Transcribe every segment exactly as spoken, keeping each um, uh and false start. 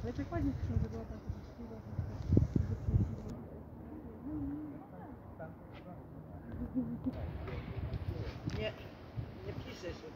Ale tak ładnie piszą, że była taka szczęśliwa. Nie, nie pisze się.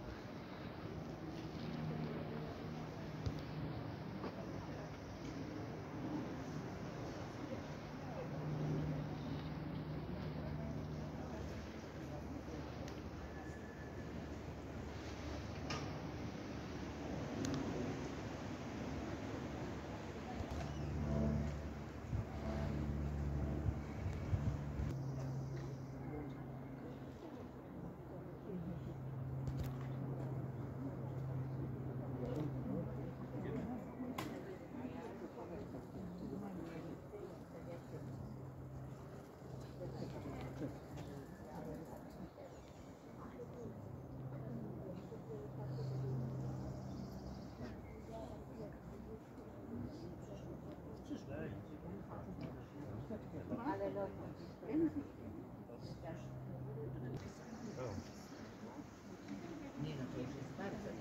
Nie no, to już jest bardzo.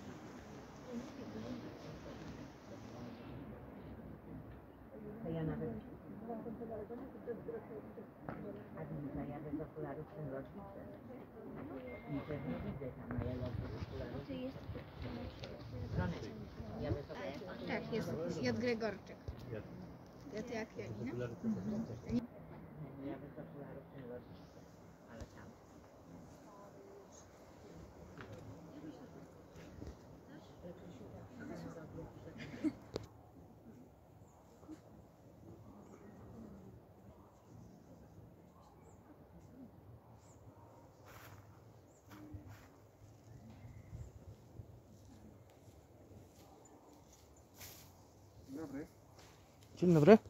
To ja nawet... A Winka, jadę z okularów ten rocznicę. Nic nie widzę tam, a ja jadę z okularów. Żonek, ja bez okularów. Tak, jest J. Gregorczyk. J jak Janina. Ja bez okularów ten rocznicę, ale tam. Dzień dobry.